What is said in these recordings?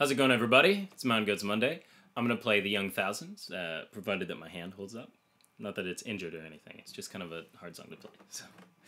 How's it going, everybody? It's Mountain Goats Monday. I'm going to play the Young Thousands, provided that my hand holds up. Not that it's injured or anything, it's just kind of a hard song to play. So.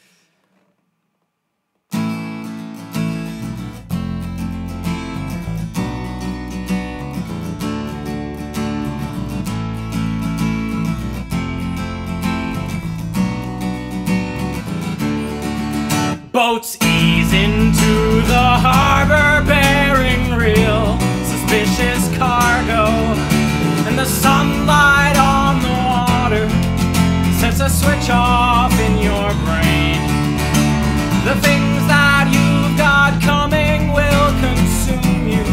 Boats ease into the harbor bearing real suspicious cargo, and the sunlight on the water sets a switch off in your brain. The things that you've got coming will consume you.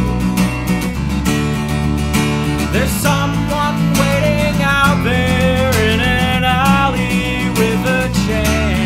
There's someone waiting out there in an alley with a chain.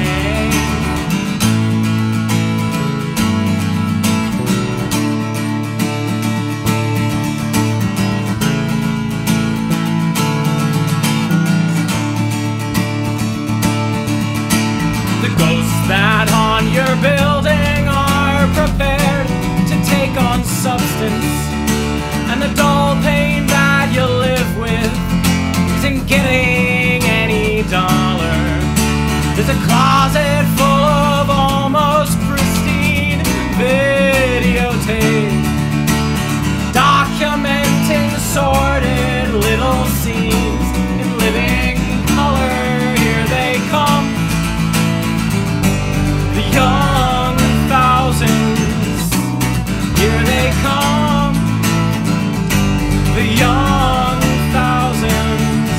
The ghosts that haunt your building are prepared to take on substance, and the dull pain that you live with isn't getting any duller. There's a closet full of almost pristine videotape, documenting sordid little scenes in living color. Here they come, the young thousands. Here they come, the young thousands.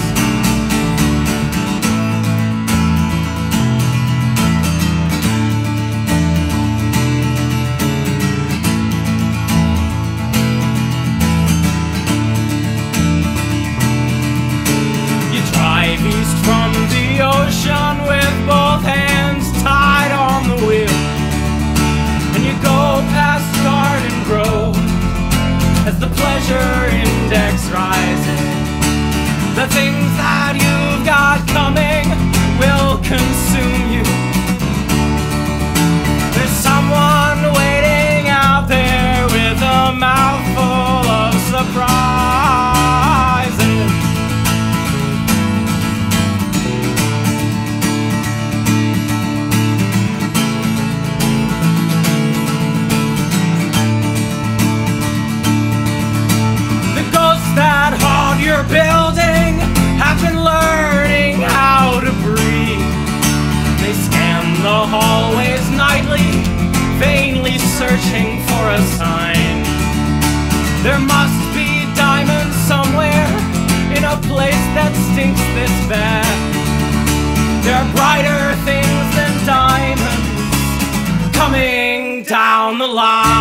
You drive east from the ocean with both hands tied on the wheel, and you go past Garden Grove as the pleasure index rises. The things that you've got coming will consume you. There's someone waiting out there with a mouthful of surprises. That haunt your building have been learning how to breathe. They scan the hallways nightly, vainly searching for a sign. There must be diamonds somewhere in a place that stinks this bad. There are brighter things than diamonds coming down the line.